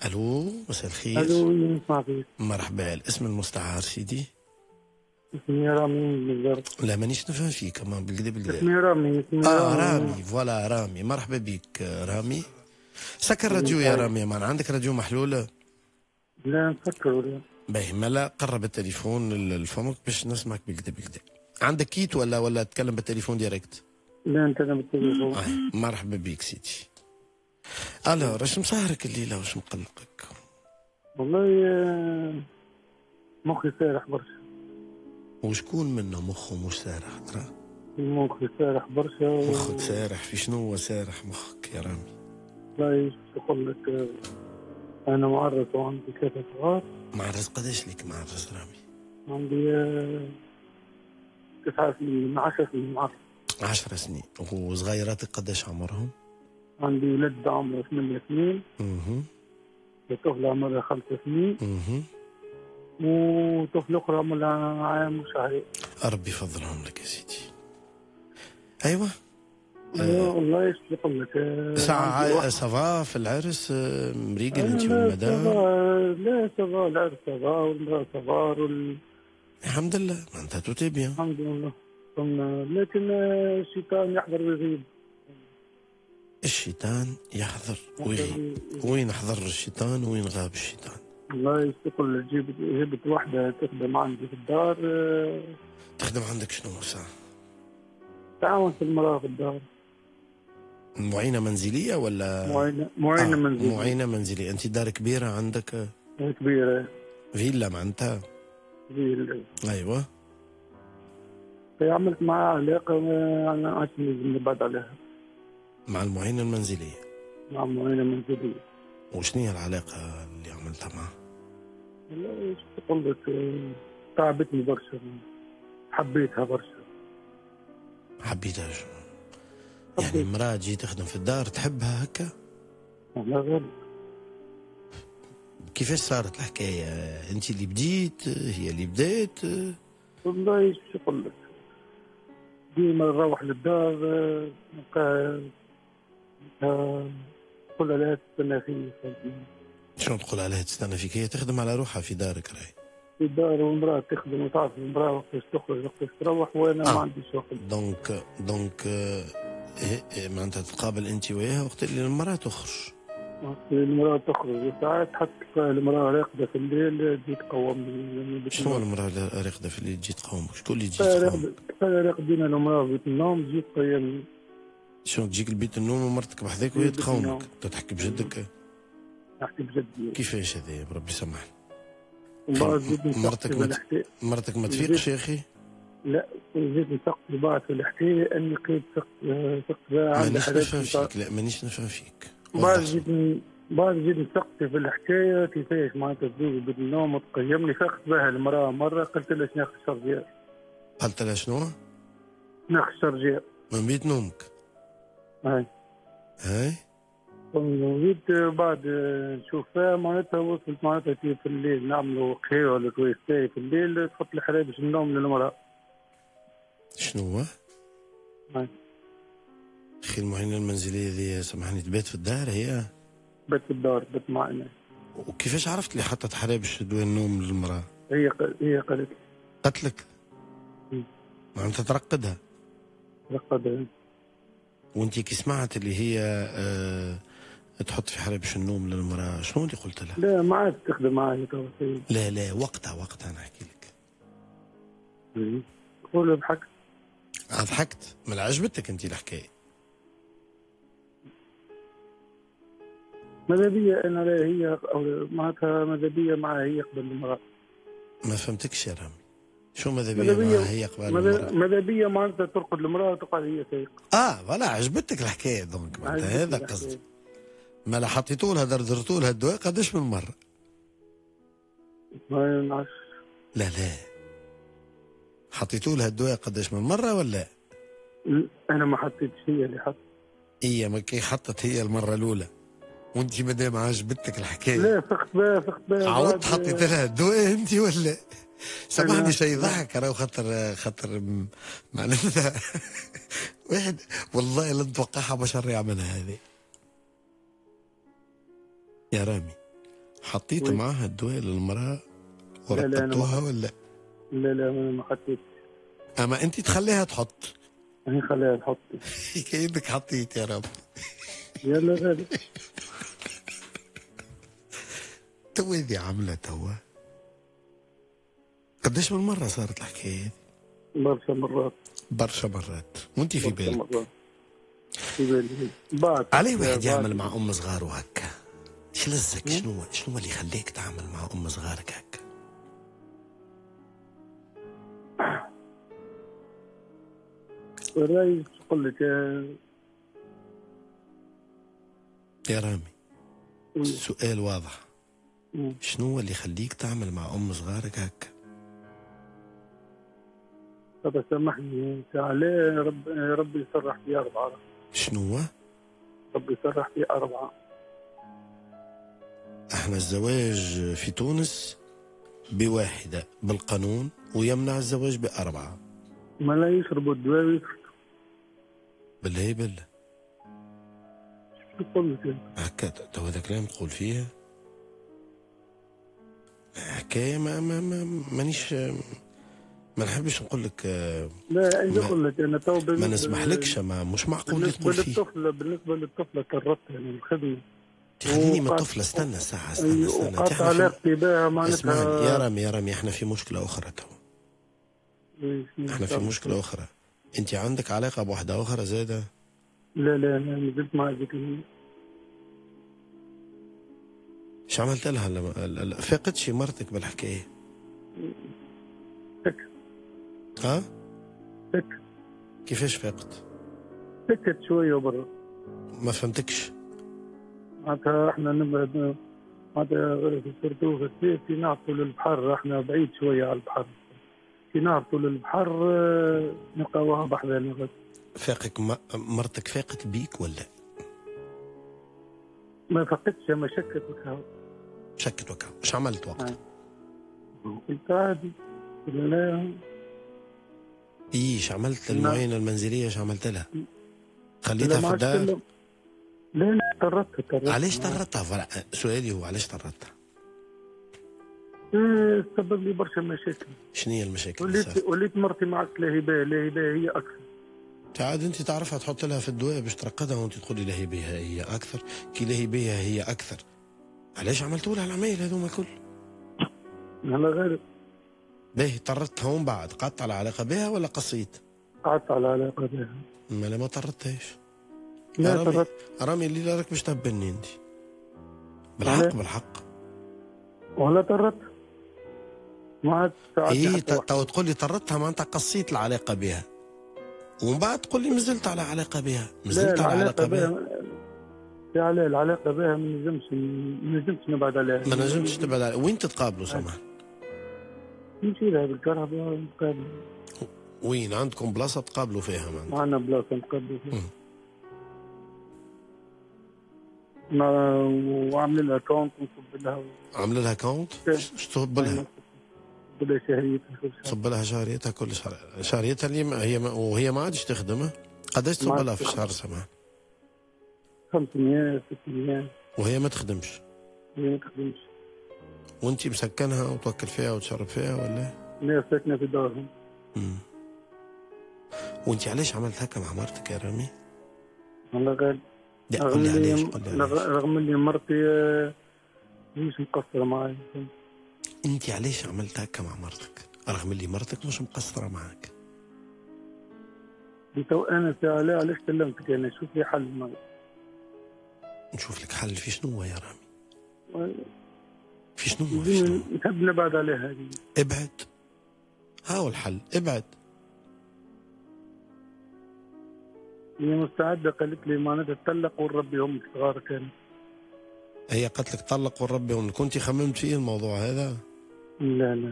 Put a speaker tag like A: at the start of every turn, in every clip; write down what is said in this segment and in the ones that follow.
A: الو، مساء الخير.
B: الو، نسمع فيك.
A: مرحبا، الاسم المستعار سيدي؟
B: اسمي رامي بالضبط.
A: لا مانيش نفهم فيك، اما بالكدا بالكدا.
B: اسمي رامي.
A: رامي، فوالا رامي، مرحبا بك رامي. سكر راديو يا رامي، مان عندك راديو محلول؟
B: لا نفكر ولا.
A: باهي مالا، قرب التليفون لفمك باش نسمعك بالكدا بالكدا. عندك كيت ولا تتكلم بالتليفون ديريكت؟
B: لا انت انا بالتليفون.
A: مرحبا بك سيدي. الو، راش مسهرك الليله واش مقلقك؟
B: والله مخي سارح برشا.
A: وشكون منا مخه مش سارح ترى؟
B: مخي سارح برشا.
A: مخك سارح في شنو؟ سارح مخك يا رامي؟
B: والله ايش نقول لك، انا معرس وعندي 3 صغار.
A: معرس قداش ليك معرس رامي؟
B: عندي 9 سنين 10 سنين معرس.
A: 10 سنين. وصغيراتك قداش عمرهم؟
B: عندي ولد عمره 8 سنين. وطفلة عمرها 5 سنين. وطفل اخرى عمرها عام وشهرين.
A: ربي يفضلهم لك يا سيدي. ايوه.
B: والله ايش نقول لك،
A: ساعة صافا في العرس مريقل انت والمدام؟
B: لا صافا، العرس صافا والمرأة صافا
A: الحمد لله، ما انت توتي بيان.
B: الحمد لله. لكن الشيطان يحضر ويغيب.
A: الشيطان يحضر ويغيب. وين حضر الشيطان وين غاب الشيطان؟
B: والله ايش تقول لك، جبت واحدة تخدم عندي في الدار.
A: تخدم عندك شنو ساعة؟
B: تعاون في المرأة في الدار.
A: معينة منزلية ولا؟
B: معينة منزلية.
A: معينة منزلية. أنت دار كبيرة عندك؟
B: كبيرة.
A: فيلا معناتها؟
B: فيلا.
A: أيوة.
B: عملت معها علاقة، أنا عشان نبعد عليها.
A: مع المعينة المنزلية؟
B: مع المعينة المنزلية.
A: وشنو هي العلاقة اللي عملتها معها؟
B: لا ايش تقول لك، تعبتني برشا. حبيتها برشا.
A: حبيتها شو؟ يعني امرأة تجي تخدم في الدار تحبها هكا؟
B: لا غلط.
A: كيفاش صارت الحكاية؟ أنت اللي بديت؟ هي اللي بدات؟
B: والله ايش نقول لك، ديما نروح للدار نلقاها تقول لها تستنى فيا.
A: شنو تقول عليها تستنى فيك؟ هي تخدم على روحها في دارك راهي.
B: في الدار، والمرأة تخدم وتعرف المرأة وقتاش تخرج وقتاش تروح، وانا ما عنديش وقت.
A: دونك معناتها تقابل انت وياها وقت اللي المرأة تخرج.
B: المرأة تخرج ساعات حتى المرأة راقدة في الليل تجي تقومني.
A: شنو المرأة راقدة في الليل تجي تقومك؟ شكون اللي تجي تقومك؟
B: راقدين المرأة في بيت النوم تجي تقيمني.
A: شنو تجيك لبيت النوم ومرتك بحذاك وهي تقومك؟ تحكي بجدك؟
B: نحكي بجد.
A: كيفاش هذا بربي سامحني؟ مرتك ما تفيقش يا اخي؟
B: لا زيد نسقط بعض في الحكايه اني قيد سقط عندي حالات.
A: لا مانيش نفهم فيك.
B: بعد زيد نسقط في الحكايه كيفاش معناتها تزوج بيت النوم وتقيمني. فاقت بها المراه مره قلت لها شنو ناخذ الشرجير.
A: قلت لها شنو؟
B: ناخذ الشرجير
A: من بيت نومك؟
B: هاي وجيت بعد نشوفها معناتها وصلت معناتها في الليل نعملوا قهوه ولا كويس في الليل تحط الحرابش النوم للمراه.
A: شنو هو؟ اخي المعينة المنزلية ذي سامحني تبات في الدار؟ هي
B: بات في الدار، بات معنا.
A: وكيفاش عرفت اللي حطت حرابش دوي النوم للمرأة؟
B: هي قالت
A: لك؟ معناتها ترقدها؟
B: ترقدها.
A: وانت كي سمعت اللي هي تحط في حرابش النوم للمرأة شنو اللي قلت لها؟
B: لا ما عادش تخدم معايا.
A: لا وقتها نحكي لك.
B: قول ضحكت.
A: ضحكت؟ ما عجبتك انت الحكايه؟
B: ماذا بيا انا؟ لا هي معناتها ماذا بيا معها هي قبل المراه.
A: ما فهمتكش يا رامي. شو ماذا بيا معها هي قبل المراه؟
B: ماذا بيا معناتها ترقد المراه وتقعد هي سايقه.
A: فوالا عجبتك الحكايه دونك معناتها هذا قصدي. ما لا حطيتوا لها دردرتوا لها الدواء قداش من مره؟
B: ما نعرفش.
A: لا حطيتوا لها الدواء قداش من مره ولا؟
B: انا ما حطيتش، هي اللي حطت.
A: هي ما كي حطت هي المره الاولى وانت مادام عجبتك الحكايه.
B: لا فقت بها
A: عاودت حطيت لها الدواء انت ولا؟ سامحني شيء ضحك راهو خاطر معناتها واحد والله لن توقعها بشر يعملها هذه يا رامي. حطيت معاها الدواء للمرأة
B: لا لا أنا
A: ورقبتوها ولا؟
B: لا ما حطيت.
A: اما انت تخليها تحط.
B: هي خليها تحط.
A: كأنك حطيت يا رب.
B: يلا غالي.
A: تو ذي عاملة توا قديش من مرة صارت الحكاية؟
B: برشا مرات.
A: برشا مرات. وانت في
B: برشا
A: بالك
B: مرات. في بالي بعد
A: عليه واحد
B: بعد.
A: يعمل مع ام صغاره هكا؟ ايش لزك؟ شنو اللي يخليك تعمل مع ام صغارك هكا؟
B: الرئيس يقول لك
A: يا رامي السؤال واضح. شنو اللي يخليك تعمل مع ام صغارك هكا؟
B: طب سامحني عليه ربي يسرح في 4.
A: شنو؟
B: ربي يسرح في 4.
A: احنا الزواج في تونس بواحدة بالقانون ويمنع الزواج ب4.
B: ما لا يشربوا الدواء ويسكتوا.
A: بالله
B: شو تقول لك؟
A: هكا تو هذا كلام تقول فيه حكاية مانيش ما نحبش نقول لك.
B: لا انت نقول لك انا تو
A: ما نسمحلكش. مش معقول اللي تقول فيه.
B: بالنسبه للطفله كررت يعني الخدمه.
A: تخليني من الطفله. استنى ساعه استنى
B: قطع علاقتي بها معناتها.
A: اسمعني يا رامي احنا في مشكله اخرى تو. احنا في مشكله اخرى. انت عندك علاقه بواحده اخرى زاده؟
B: لا انا نزلت مع ذيك.
A: ايش عملت لها؟ فقدتش مرتك بالحكايه؟
B: سكت.
A: ها؟
B: سكت.
A: كيفاش فقدت؟
B: سكت شويه برا.
A: ما فهمتكش.
B: معناتها احنا نبعد معناتها سيرتو في الصيف في نهبطوا للبحر. احنا بعيد شويه على البحر. في نهبطوا للبحر نلقاوها بحذانا.
A: فاقك مرتك فاقت بيك ولا؟
B: ما فقدتش ما شكت وكاو.
A: شكت وكاو. ايش عملت وقتها؟
B: قلت عادي. لا
A: ايش عملت المعاينه المنزليه؟ ايش عملت لها؟ خليتها في الدار؟
B: لا طردتها.
A: علاش طردتها؟ سؤالي هو علاش طردتها؟
B: سبب لي برشا مشاكل.
A: شنو هي المشاكل؟
B: وليت مرتي معك لاهبه هي اكثر.
A: عاد انت تعرفها تحط لها في الدواء باش ترقدها وانت تقولي لهي بها هي اكثر، كي لهي بها هي اكثر. علاش عملتوا لها العمايل هذوما الكل؟
B: على غير.
A: باهي طردتها ومن بعد قطع على علاقه بها ولا قصيت؟
B: قطعت على علاقه بها.
A: ما طردتهاش.
B: لا طردت.
A: رامي اللي راك باش تهبلني انت. بالحق.
B: ولا طردت. ما عاد
A: ايه تقول لي طردتها معناتها قصيت العلاقه بها. ومن بعد تقول لي مازلت على علاقه بها. مازلت على علاقه بها.
B: يا علي العلاقه بها ما نجمش نبعد عليها.
A: ما نجمش تبعد عليها. وين تتقابلوا سامح؟
B: نمشي لها بالكهرباء نتقابلوا.
A: وين عندكم بلاصه تقابلوا فيها؟
B: معنا بلاصه نتقابلوا فيها. وعاملين لها كونت ونصب لها.
A: عامل لها كونت؟ ايش تصب لها؟
B: تصب لها شهريتها كل شهر.
A: تصب لها شهريتها كل شهر. شهريتها اللي هي وهي ما عادش تخدمها؟ قداش تصب لها في الشهر سامح؟
B: 500 600.
A: وهي ما تخدمش؟
B: هي ما تخدمش.
A: وانت مسكنها وتوكل فيها وتشرب فيها ولا؟
B: لا ساكنه في دارهم.
A: وانت علاش عملت هكا مع مرتك يا رامي؟
B: والله غالي.
A: قول لي علاش.
B: رغم اللي مرتي مش مقصره معي.
A: انت علاش عملت هكا مع مرتك؟ رغم اللي مرتك مش مقصره معك.
B: انت وانا سأل علاش كلمتك انا؟ شوف لي حل معي.
A: نشوف لك حل في شنو يا رامي؟ في شنو؟
B: نحب نبعد عليها هذه.
A: ابعد. هاو الحل. ابعد.
B: هي مستعده قالت لي معناتها تطلق ونربي هم صغار كانوا.
A: هي قالت لك طلق ونربي. كنت خممت فيه الموضوع هذا؟
B: لا.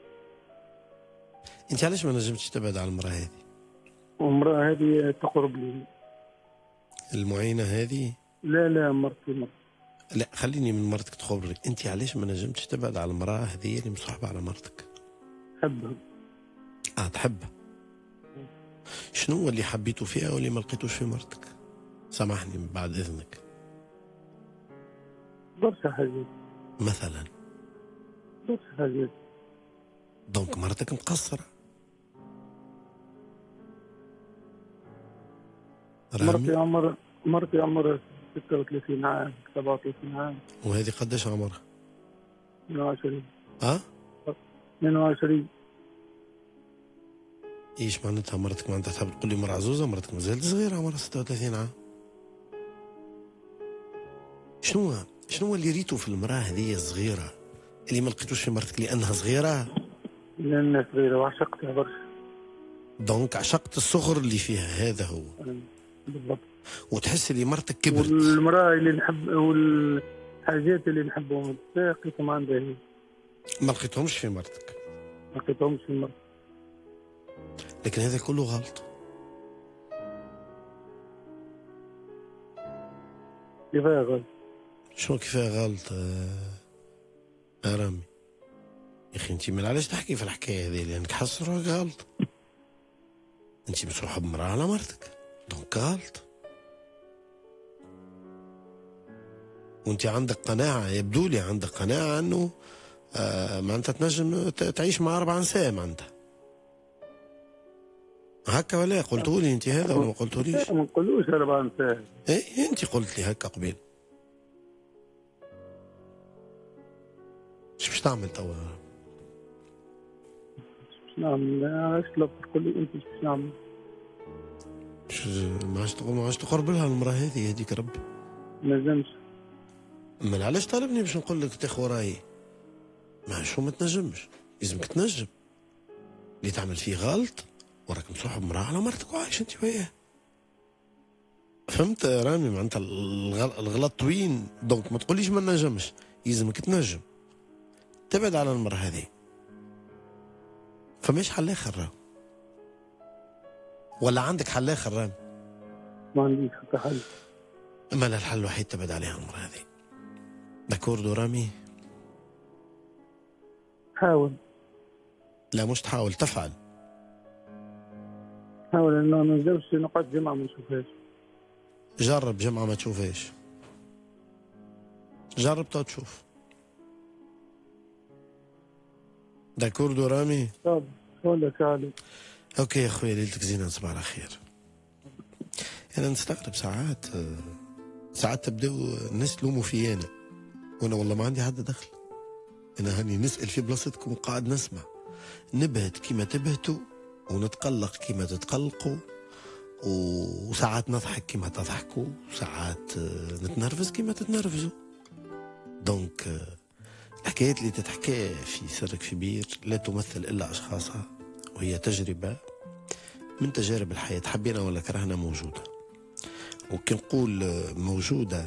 A: انت علاش ما نجمتش تبعد على المراه هذه؟
B: المراه هذه تقرب لي.
A: المعينه هذه؟
B: لا مرتي.
A: لا خليني من مرتك تخبرك. انت علاش ما نجمتش تبعد على المراه هذه اللي مصاحبه على مرتك؟
B: حبها.
A: تحبها. شنو اللي حبيته فيها واللي ما لقيتوش في مرتك؟ سامحني بعد اذنك.
B: برشا حاجات.
A: مثلا.
B: برشا حاجات.
A: دونك مرتك مقصرة.
B: مرتي عمرها 36 عام 37 عام.
A: وهذه قداش عمرها؟
B: 22. 22.
A: ايش معناتها مرتك؟ معناتها تحب تقول لي مرة عزوزة؟ مرتك مازالت صغيرة، عمرها 36 عام. شنو اللي ريتو في المرأة هذه الصغيرة اللي ما لقيتوش في مرتك لأنها صغيرة؟
B: لأنها صغيرة وعشقتها برشا.
A: دونك عشقت الصغر اللي فيها، هذا هو
B: بالضبط.
A: وتحس اللي مرتك كبرت.
B: والمرأة اللي نحب والحاجات اللي نحبهم لقيتهم عندها هي.
A: ما لقيتهمش في مرتك.
B: ما لقيتهمش في مرتك.
A: لكن هذا كله غلط.
B: كيفاه غلط؟
A: شنو كيفاه غلط؟ رامي يا اخي انت من علاش تحكي في الحكايه هذه؟ لانك حاسس روحك غلط. انت مصروحه بمراه على مرتك، دونك غلط. وانت عندك قناعه، يبدو لي عندك قناعه انه معناتها تنجم تعيش مع 4 نساء معناتها. هكا ولا قلتوا لي انت هذا ولا ما قلتوليش؟
B: ما نقولوش 4 نساء.
A: ايه انت قلت لي هكا قبيل. ايش باش تعمل توا؟
B: باش نعمل؟ ايش تقول لي انت باش نعمل؟
A: ما عادش تقرب لها المراه هذيك ربي.
B: ما نجمش.
A: امال علاش طالبني باش نقول لك تاخذ رايي؟ ما شو ما تنجمش، لازمك تنجم. اللي تعمل فيه غلط وراك مصاحب مراه على مرتك وعايش انت وياه. فهمت رامي؟ معناتها الغلط وين؟ دونك ما تقوليش ما نجمش، يلزمك تنجم. تبعد على المراه هذه. فماش حل اخر راهو. ولا عندك حل اخر رامي؟
B: ما عنديش حتى حل.
A: اما الحل الوحيد تبعد عليها المراه هذه. داكوردو رامي؟
B: حاول.
A: لا مش تحاول، تفعل.
B: حاول انه ما نقدرش نقعد جمعة ما نشوفهاش.
A: جرب جمعة ما تشوفهاش. جرب تو تشوف. داكوردو رامي؟
B: طب لك علي.
A: اوكي يا خويا، ليلتك زينة، صباح على خير. انا نستغرب ساعات تبداو الناس تلوموا في انا، وانا والله ما عندي حد دخل. انا هاني نسال في بلاصتكم وقاعد نسمع، نبهت كيما تبهتوا ونتقلق كيما تتقلقوا، وساعات نضحك كيما تضحكوا، وساعات نتنرفز كيما تتنرفزوا. دونك الحكايات اللي تتحكى في سرك في بير لا تمثل الا اشخاصها، وهي تجربه من تجارب الحياه، حبينا ولا كرهنا موجوده. وكي نقول موجوده،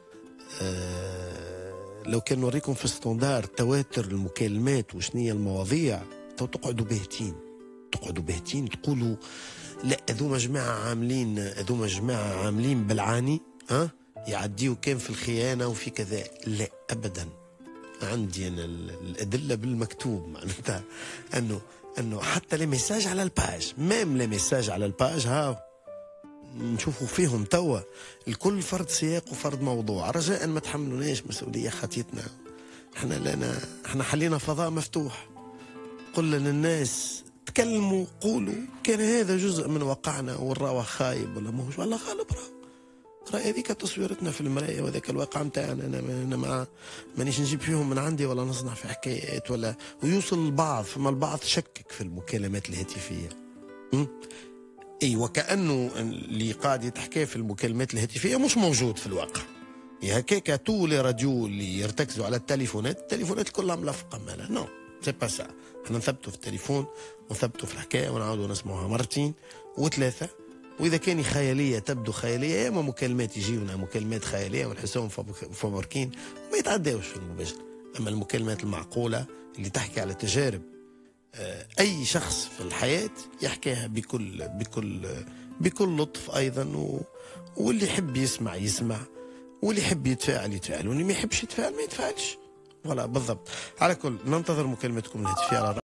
A: لو كان نوريكم في ستاندار تواتر المكالمات وشنية المواضيع تقعدوا باهتين تقولوا لا هذوما جماعة عاملين بالعاني، يعديوا كان في الخيانة وفي كذا. لا أبدا، عندي أنا الأدلة بالمكتوب، معناتها أنه حتى لي ميساج على الباج، لي ميساج على الباج هاو نشوفوا فيهم توا الكل فرد سياق وفرد موضوع. رجاء ما تحملوناش مسؤولية خطيتنا، احنا حلينا فضاء مفتوح. قلنا للناس تكلموا، قولوا كان هذا جزء من واقعنا والراوة خايب ولا ماهوش ولا غالب. راه هذيك تصويرتنا في المراية وذاك الواقع نتاعنا. انا مانيش نجيب فيهم من عندي ولا نصنع في حكايات ولا ويوصل البعض، فما البعض شكك في المكالمات الهاتفية. اي وكأنه اللي قاعد يتحكى في المكالمات الهاتفية مش موجود في الواقع. هكاك طول راديو اللي يرتكزوا على التليفونات كلها ملفقة مالها. نو سي با سا. احنا نثبتوا في التليفون ونثبتوا في الحكاية ونعاودوا نسمعوها مرتين وثلاثة، واذا كان خيالية تبدو خيالية، يا اما مكالمات يجيونا مكالمات خيالية ونحسهم فبركين وما يتعداوش في المباشر. اما المكالمات المعقولة اللي تحكي على تجارب أي شخص في الحياة يحكيها بكل لطف أيضا، واللي يحب يسمع، واللي يحب يتفاعل، واللي ما يحبش يتفاعل ما يتفاعلش. ولا بالضبط. على كل ننتظر مكالمتكم الهاتفية على